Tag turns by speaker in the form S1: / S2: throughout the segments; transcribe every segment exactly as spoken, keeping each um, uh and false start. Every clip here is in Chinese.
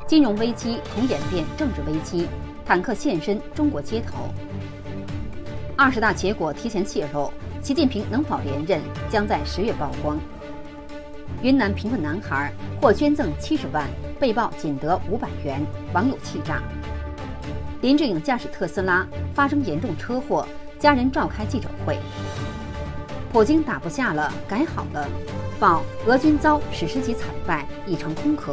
S1: 金融危机同演变政治危机，坦克现身中国街头。二十大结果提前泄露，习近平能否连任将在十月曝光。云南贫困男孩获捐赠七十万，被曝仅得五百元，网友气炸。林志颖驾驶特斯拉发生严重车祸，家人召开记者会。普京打不下了，改好了。报俄军遭史诗级惨败，已成空壳。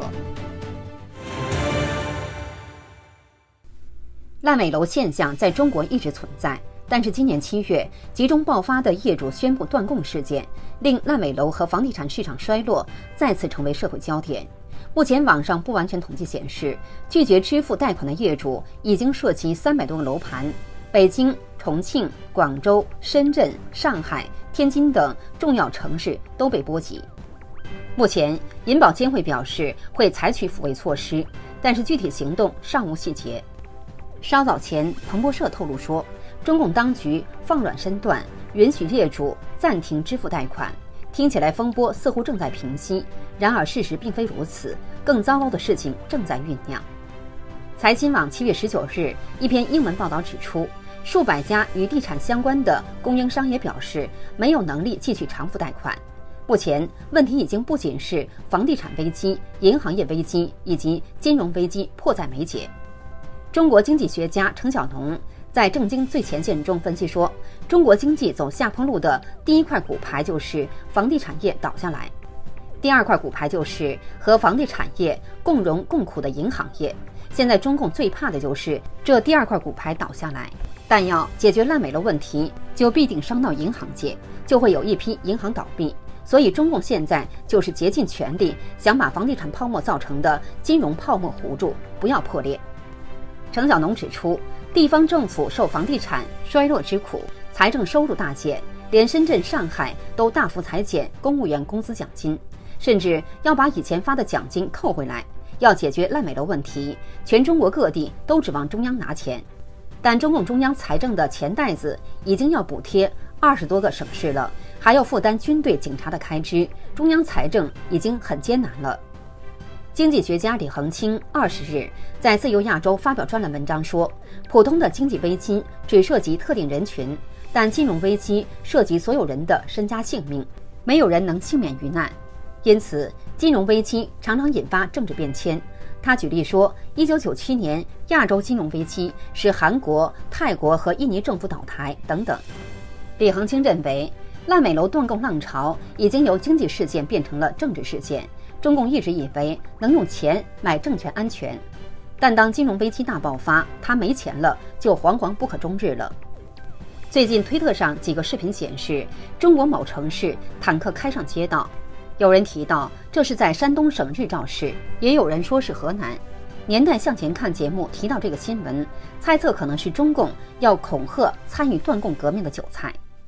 S1: 烂尾楼现象在中国一直存在，但是今年七月集中爆发的业主宣布断供事件，令烂尾楼和房地产市场衰落再次成为社会焦点。目前网上不完全统计显示，拒绝支付贷款的业主已经涉及三百多个楼盘，北京、重庆、广州、深圳、上海、天津等重要城市都被波及。目前，银保监会表示会采取抚慰措施，但是具体行动尚无细节。稍早前，彭博社透露说，中共当局放软身段，允许业主暂停支付贷款。听起来风波似乎正在平息，然而事实并非如此，更糟糕的事情正在酝酿。财新网七月十九日一篇英文报道指出，数百家与地产相关的供应商也表示没有能力继续偿付贷款。目前问题已经不仅是房地产危机、银行业危机以及金融危机迫在眉睫。中国经济学家程晓农在政经最前线中分析说，中国经济走下坡路的第一块骨牌就是房地产业倒下来，第二块骨牌就是和房地产业共荣共苦的银行业。现在中共最怕的就是这第二块骨牌倒下来，但要解决烂尾楼问题，就必定伤到银行界，就会有一批银行倒闭。所以中共现在就是竭尽全力想把房地产泡沫造成的金融泡沫糊住，不要破裂。程晓农指出，地方政府受房地产衰落之苦，财政收入大减，连深圳、上海都大幅裁减公务员工资奖金，甚至要把以前发的奖金扣回来。要解决烂尾楼问题，全中国各地都指望中央拿钱，但中共中央财政的钱袋子已经要补贴二十多个省市了，还要负担军队、警察的开支，中央财政已经很艰难了。经济学家李恒清二十日在自由亚洲发表专栏文章说，普通的经济危机只涉及特定人群，但金融危机涉及所有人的身家性命，没有人能幸免于难。因此，金融危机常常引发政治变迁。他举例说，一九九七年亚洲金融危机使韩国、泰国和印尼政府倒台等等。李恒清认为，烂尾楼断供浪潮已经由经济事件变成了政治事件。中共一直以为能用钱买政权安全，但当金融危机大爆发，他没钱了，就惶惶不可终日了。最近推特上几个视频显示，中国某城市坦克开上街道，有人提到这是在山东省日照市，也有人说是河南。年代向前看节目提到这个新闻，猜测可能是中共要恐吓参与断供革命的韭菜。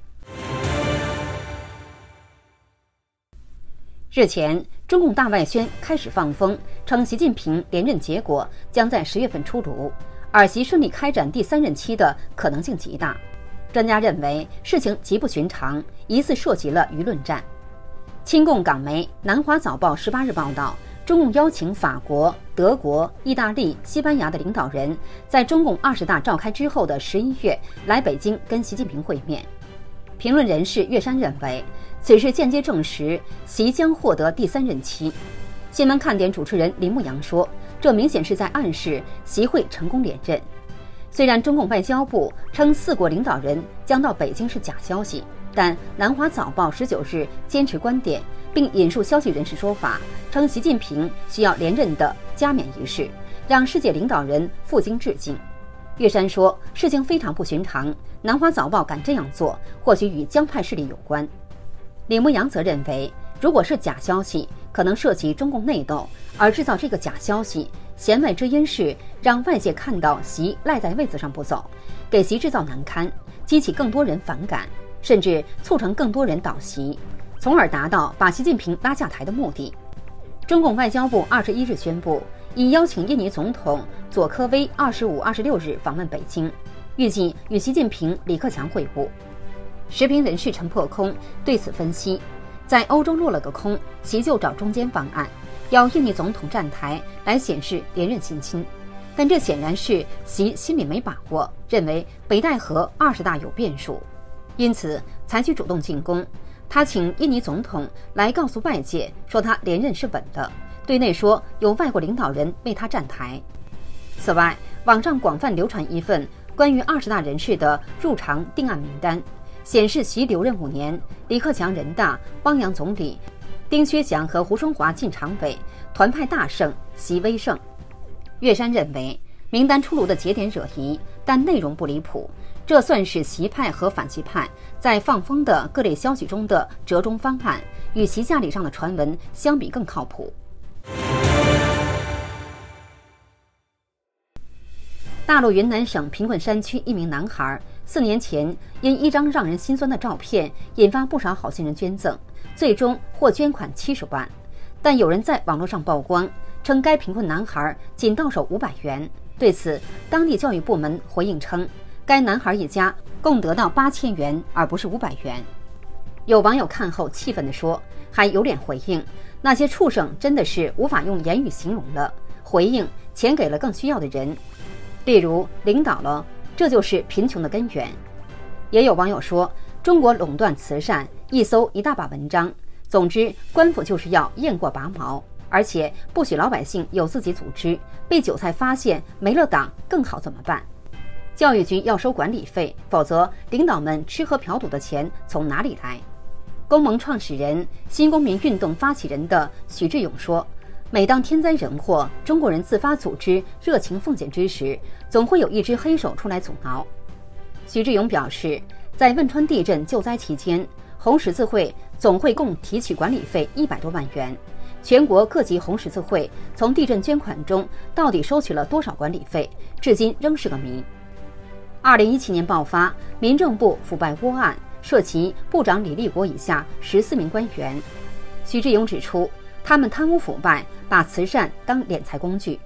S1: 日前，中共大外宣开始放风，称习近平连任结果将在十月份出炉，尔习顺利开展第三任期的可能性极大。专家认为事情极不寻常，疑似涉及了舆论战。亲共港媒《南华早报》十八日报道，中共邀请法国、德国、意大利、西班牙的领导人在中共二十大召开之后的十一月来北京跟习近平会面。评论人士岳山认为，此事间接证实习将获得第三任期。新闻看点主持人林牧阳说，这明显是在暗示习会成功连任。虽然中共外交部称四国领导人将到北京是假消息，但南华早报十九日坚持观点，并引述消息人士说法，称习近平需要连任的加冕仪式，让世界领导人赴京致敬。岳山说，事情非常不寻常，南华早报敢这样做，或许与江派势力有关。李牧阳则认为，如果是假消息，可能涉及中共内斗，而制造这个假消息，弦外之音是让外界看到习赖在位子上不走，给习制造难堪，激起更多人反感，甚至促成更多人倒习，从而达到把习近平拉下台的目的。中共外交部二十一日宣布，已邀请印尼总统佐科威二十五、二十六日访问北京，预计与习近平、李克强会晤。时评人士陈破空对此分析，在欧洲落了个空，习就找中间方案， 要印尼总统站台来显示连任信心。但这显然是习心里没把握，认为北戴河二十大有变数，因此采取主动进攻。他请印尼总统来告诉外界，说他连任是稳的，对内说有外国领导人为他站台。此外，网上广泛流传一份关于二十大人士的入常定案名单，显示习留任五年，李克强人大、汪洋总理、丁薛祥和胡春华进常委，团派大胜，习威胜。岳山认为，名单出炉的节点惹疑，但内容不离谱，这算是习派和反习派在放风的各类消息中的折中方案，与习家里上的传闻相比更靠谱。大陆云南省贫困山区一名男孩，四年前因一张让人心酸的照片，引发不少好心人捐赠，最终获捐款七十万。但有人在网络上曝光，称该贫困男孩仅到手五百元。对此，当地教育部门回应称，该男孩一家共得到八千元，而不是五百元。有网友看后气愤地说，还有脸回应，那些畜生真的是无法用言语形容了。回应钱给了更需要的人，例如领导了，这就是贫穷的根源。也有网友说，中国垄断慈善，一搜一大把文章。总之，官府就是要雁过拔毛，而且不许老百姓有自己组织，被韭菜发现没了党更好怎么办？教育局要收管理费，否则领导们吃喝嫖赌的钱从哪里来？公盟创始人、新公民运动发起人的许志勇说，每当天灾人祸，中国人自发组织热情奉献之时，总会有一只黑手出来阻挠。许志勇表示，在汶川地震救灾期间，红十字会总会共提取管理费一百多万元。全国各级红十字会从地震捐款中到底收取了多少管理费，至今仍是个谜。二零一七年爆发民政部腐败窝案，涉及部长李立国以下十四名官员。许志勇指出，他们贪污腐败，把慈善当敛财工具。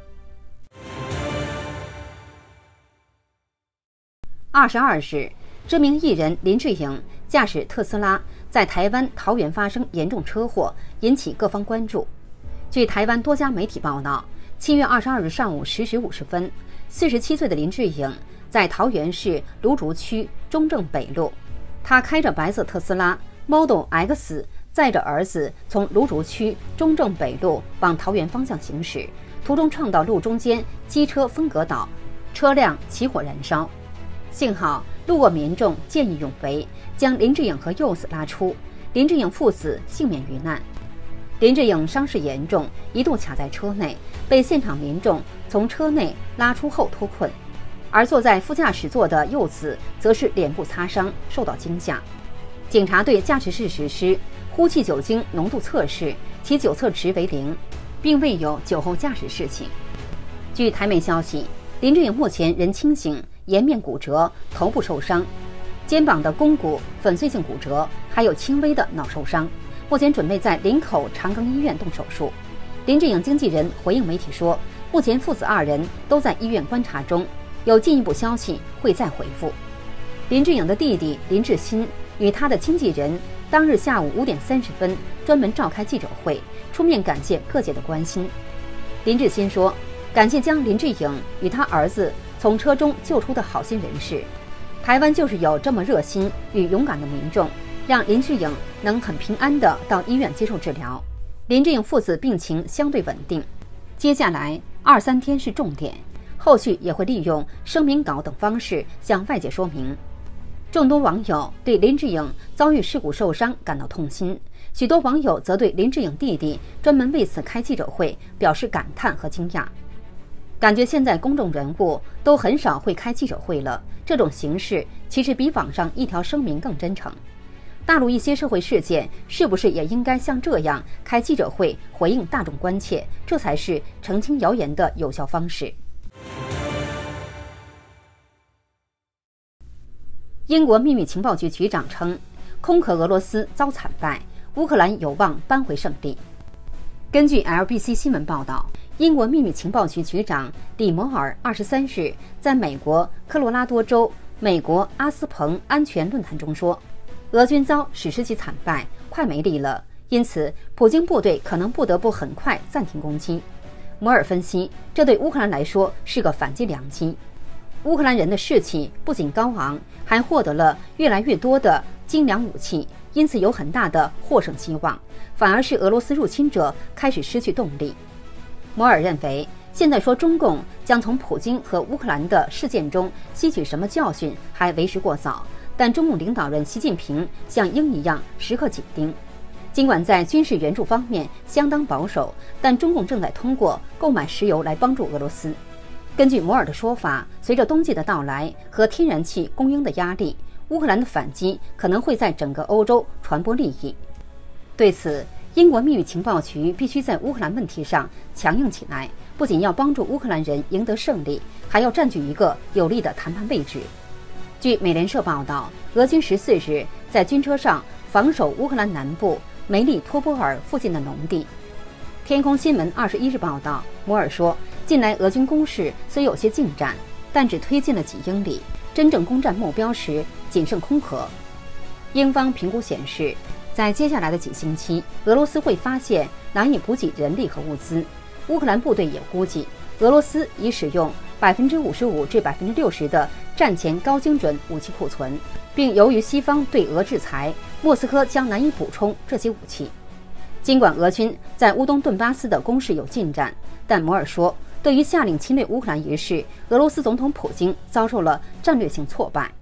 S1: 二十二日，知名艺人林志颖驾驶特斯拉在台湾桃园发生严重车祸，引起各方关注。据台湾多家媒体报道，七月二十二日上午十时五十分，四十七岁的林志颖在桃园市芦竹区中正北路，他开着白色特斯拉 Model X， 载着儿子从芦竹区中正北路往桃园方向行驶，途中撞到路中间机车分隔岛，车辆起火燃烧。幸好路过民众见义勇为，将林志颖和幼子拉出，林志颖父子幸免于难。林志颖伤势严重，一度卡在车内，被现场民众从车内拉出后脱困，而坐在副驾驶座的幼子则是脸部擦伤，受到惊吓。警察对驾驶室实施呼气酒精浓度测试，其酒测值为零，并未有酒后驾驶事情。据台媒消息，林志颖目前人清醒，颜面骨折，头部受伤，肩膀的肱骨粉碎性骨折，还有轻微的脑受伤，目前准备在林口长庚医院动手术。林志颖经纪人回应媒体说，目前父子二人都在医院观察中，有进一步消息会再回复。林志颖的弟弟林志新与他的经纪人当日下午五点三十分专门召开记者会，出面感谢各界的关心。林志新说，感谢将林志颖与他儿子从车中救出的好心人士，台湾就是有这么热心与勇敢的民众，让林志颖能很平安地到医院接受治疗。林志颖父子病情相对稳定，接下来二三天是重点，后续也会利用声明稿等方式向外界说明。众多网友对林志颖遭遇事故受伤感到痛心，许多网友则对林志颖弟弟专门为此开记者会表示感叹和惊讶。感觉现在公众人物都很少会开记者会了，这种形式其实比网上一条声明更真诚。大陆一些社会事件是不是也应该像这样开记者会回应大众关切？这才是澄清谣言的有效方式。英国秘密情报局局长称，空壳俄罗斯遭惨败，乌克兰有望扳回胜利。根据 L B C 新闻报道，英国秘密情报局局长李摩尔二十三日在美国科罗拉多州美国阿斯彭安全论坛中说，俄军遭史诗级惨败，快没力了， 因此普京部队可能不得不很快暂停攻击。摩尔分析，这对乌克兰来说是个反击良机。乌克兰人的士气不仅高昂，还获得了越来越多的精良武器，因此有很大的获胜希望，反而是俄罗斯入侵者开始失去动力。摩尔认为，现在说中共将从普京和乌克兰的事件中吸取什么教训还为时过早，但中共领导人习近平像鹰一样时刻紧盯。尽管在军事援助方面相当保守，但中共正在通过购买石油来帮助俄罗斯。根据摩尔的说法，随着冬季的到来和天然气供应的压力，乌克兰的反击可能会在整个欧洲传播利益。对此，英国秘密情报局必须在乌克兰问题上强硬起来，不仅要帮助乌克兰人赢得胜利，还要占据一个有利的谈判位置。据美联社报道，俄军十四日在军车上防守乌克兰南部梅利托波尔附近的农地。天空新闻二十一日报道，摩尔说，近来俄军攻势虽有些进展，但只推进了几英里，真正攻占目标时仅剩空壳。英方评估显示，在接下来的几星期，俄罗斯会发现难以补给人力和物资。乌克兰部队也估计，俄罗斯已使用百分之五十五至百分之六十的战前高精准武器库存，并由于西方对俄制裁，莫斯科将难以补充这些武器。尽管俄军在乌东顿巴斯的攻势有进展，但摩尔说，对于下令侵略乌克兰一事，俄罗斯总统普京遭受了战略性挫败。